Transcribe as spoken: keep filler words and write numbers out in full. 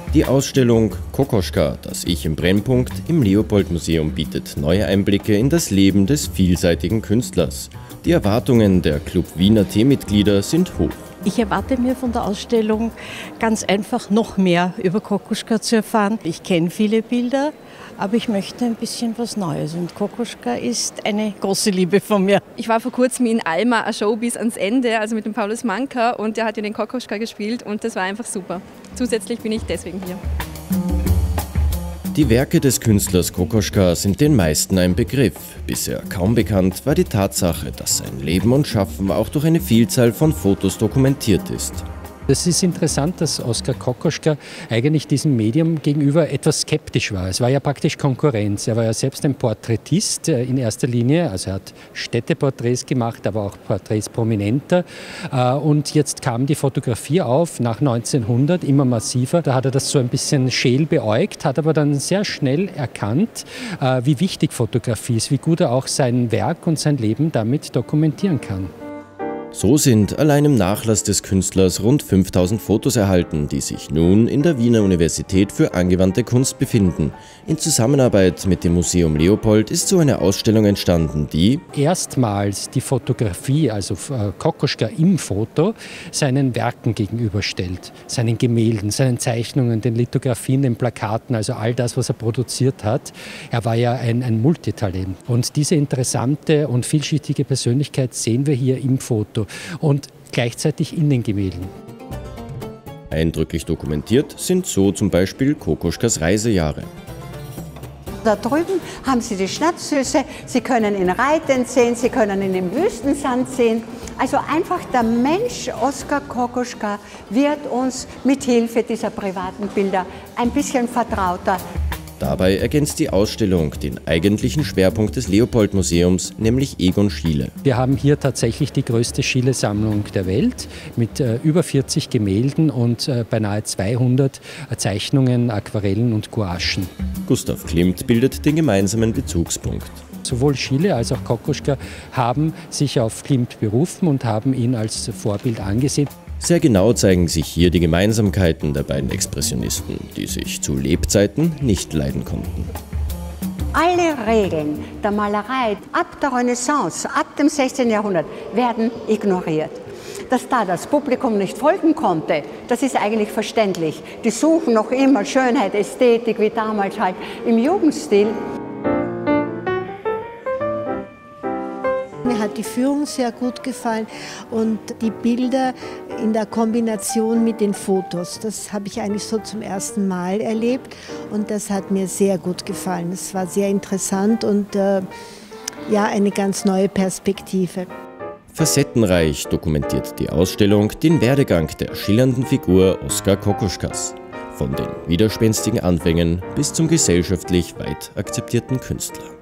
Die Ausstellung Kokoschka, das Ich im Brennpunkt, im Leopold-Museum bietet neue Einblicke in das Leben des vielseitigen Künstlers. Die Erwartungen der Club Wiener T-Mitglieder sind hoch. Ich erwarte mir von der Ausstellung ganz einfach noch mehr über Kokoschka zu erfahren. Ich kenne viele Bilder, aber ich möchte ein bisschen was Neues. Und Kokoschka ist eine große Liebe von mir. Ich war vor kurzem in Alma, eine Show bis ans Ende, also mit dem Paulus Manka, und der hat ja den Kokoschka gespielt und das war einfach super. Zusätzlich bin ich deswegen hier. Die Werke des Künstlers Kokoschka sind den meisten ein Begriff. Bisher kaum bekannt war die Tatsache, dass sein Leben und Schaffen auch durch eine Vielzahl von Fotos dokumentiert ist. Es ist interessant, dass Oskar Kokoschka eigentlich diesem Medium gegenüber etwas skeptisch war. Es war ja praktisch Konkurrenz. Er war ja selbst ein Porträtist in erster Linie. Also er hat Städteporträts gemacht, aber auch Porträts prominenter. Und jetzt kam die Fotografie auf, nach neunzehnhundert, immer massiver. Da hat er das so ein bisschen scheel beäugt, hat aber dann sehr schnell erkannt, wie wichtig Fotografie ist, wie gut er auch sein Werk und sein Leben damit dokumentieren kann. So sind allein im Nachlass des Künstlers rund fünftausend Fotos erhalten, die sich nun in der Wiener Universität für angewandte Kunst befinden. In Zusammenarbeit mit dem Museum Leopold ist so eine Ausstellung entstanden, die erstmals die Fotografie, also Kokoschka im Foto, seinen Werken gegenüberstellt, seinen Gemälden, seinen Zeichnungen, den Lithografien, den Plakaten, also all das, was er produziert hat. Er war ja ein, ein Multitalent. Und diese interessante und vielschichtige Persönlichkeit sehen wir hier im Foto. Und gleichzeitig in den Gemälden. Eindrücklich dokumentiert sind so zum Beispiel Kokoschkas Reisejahre. Da drüben haben Sie die Schnatzsüße, Sie können ihn reiten sehen, Sie können ihn im Wüstensand sehen. Also einfach der Mensch Oskar Kokoschka wird uns mit Hilfe dieser privaten Bilder ein bisschen vertrauter. Dabei ergänzt die Ausstellung den eigentlichen Schwerpunkt des Leopold-Museums, nämlich Egon Schiele. Wir haben hier tatsächlich die größte Schiele-Sammlung der Welt mit äh, über vierzig Gemälden und äh, beinahe zweihundert Zeichnungen, Aquarellen und Gouachen. Gustav Klimt bildet den gemeinsamen Bezugspunkt. Sowohl Schiele als auch Kokoschka haben sich auf Klimt berufen und haben ihn als Vorbild angesehen. Sehr genau zeigen sich hier die Gemeinsamkeiten der beiden Expressionisten, die sich zu Lebzeiten nicht leiden konnten. Alle Regeln der Malerei ab der Renaissance, ab dem sechzehnten Jahrhundert, werden ignoriert. Dass da das Publikum nicht folgen konnte, das ist eigentlich verständlich. Die suchen noch immer Schönheit, Ästhetik, wie damals halt im Jugendstil. Mir hat die Führung sehr gut gefallen und die Bilder in der Kombination mit den Fotos. Das habe ich eigentlich so zum ersten Mal erlebt und das hat mir sehr gut gefallen. Es war sehr interessant und äh, ja, eine ganz neue Perspektive. Facettenreich dokumentiert die Ausstellung den Werdegang der schillernden Figur Oskar Kokoschkas. Von den widerspenstigen Anfängen bis zum gesellschaftlich weit akzeptierten Künstler.